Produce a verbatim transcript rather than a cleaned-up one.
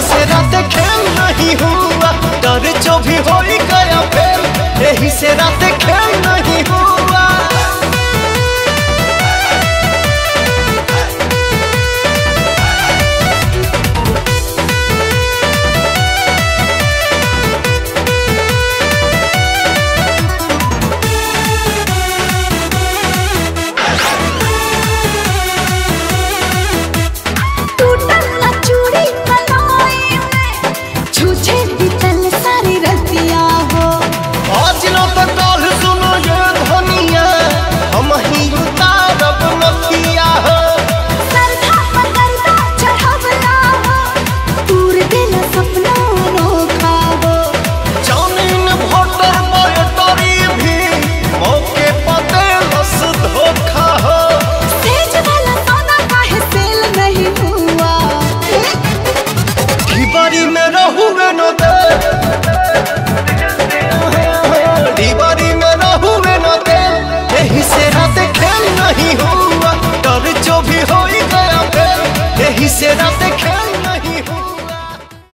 से रात खेल नहीं हुआ, डर जो भी हो गया फेल, यही से रात खेल नहीं हुआ। दीवारी में रहुए न दे, दीवारी में रहुए न दे, यही से रात खेल नहीं हुआ, डर जो भी हो गया फेल, यही से रात खेल